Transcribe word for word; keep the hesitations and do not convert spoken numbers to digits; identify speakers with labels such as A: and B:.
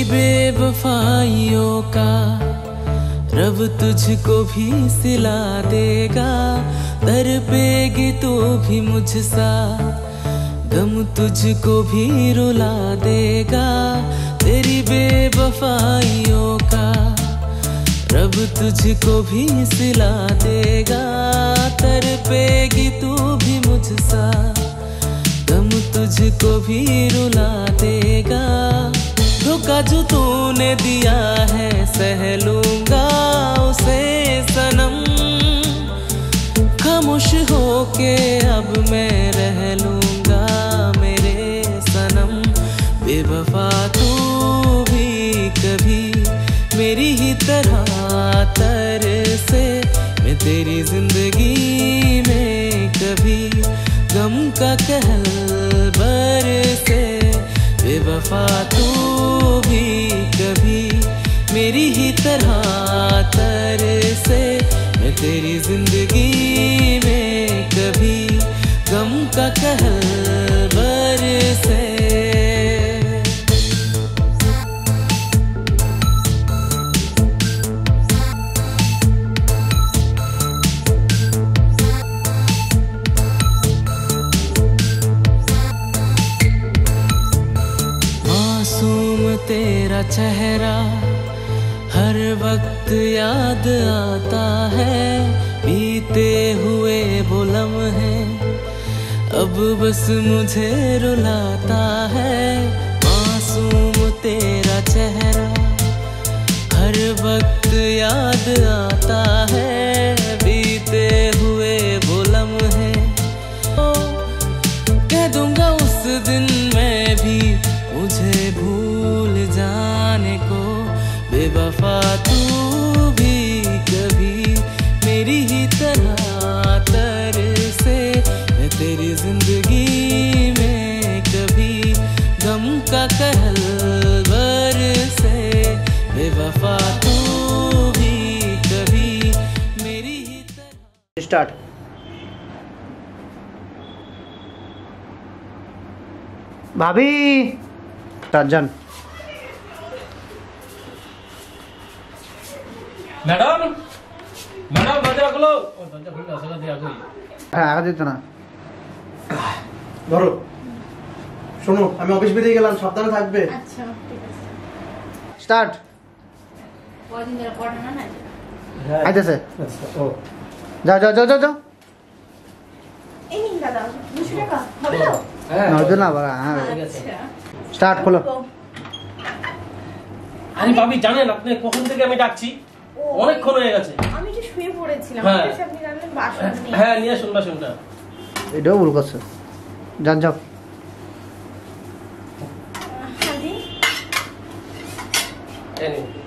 A: बेवफाइयों का रब तुझको भी सिला देगा। तड़पेगी तू भी मुझसा, गम तुझको भी रुला देगा। तेरी बेवफाइयों का रब तुझको भी सिला देगा। तड़पेगी तू भी मुझसा, गम तुझको भी रुला देगा। धोखा जो तूने दिया है सह लूंगा उसे सनम। खामोश होके अब मैं रह लूंगा मेरे सनम। बेवफा तू भी कभी मेरी ही तरह तरसे। मैं तेरी जिंदगी में कभी गम का कहल बरसे। बेवफा तू भी कभी मेरी ही तरह तरसे। मैं तेरी जिंदगी में कभी गम का कहल बरसे। तेरा चेहरा हर वक्त याद आता है। बीते हुए वो लम्हे अब बस मुझे रुलाता है। मासूम तेरा चेहरा हर वक्त याद आता है। बीते हुए वो लम्हे कह दूंगा उस दिन मैं भी मुझे भूल जाने को। बेवफा तू भी कभी मेरी ही तरह तरसे। मैं तेरी जिंदगी में कभी गम का कहल बरसे। बेवफा तू भी कभी मेरी ही तरह।
B: स्टार्ट। भाभी টারজান।
C: ম্যাডাম ম্যাডাম দরজা খুলো। ও দরজা খুলতে আসলে দেয়া কই।
B: হ্যাঁ আগা দিত না।
D: ধরো শোনো আমি অফিস বেরিয়ে গেলাম, সাবধানে থাকবে।
E: আচ্ছা ঠিক আছে।
B: স্টার্ট।
E: কদিন ধরে পড়ানো না।
D: হ্যাঁ
B: আইতেছে।
D: আচ্ছা ও
B: যাও যাও যাও যাও।
E: এই নিন দাদা দুশো টাকা হবে তো?
D: হ্যাঁ
B: নজর না বাবা। হ্যাঁ
E: আচ্ছা
B: স্টার্ট খোলো।
C: আরে ভাবি জানেন আপনি কখন থেকে আমি ডাকছি? অনেকক্ষণ হয়ে গেছে।
E: আমি একটু শুয়ে পড়েছিলাম।
C: হ্যাঁ।
E: ঠিক আছে আপনি জানেন বাসন নিয়ে।
C: হ্যাঁ নিয়ে আসুন বাসনটা।
B: এটাও ভুল করছো। যান যাও।
E: হ্যাঁ জি।
C: এই নিন।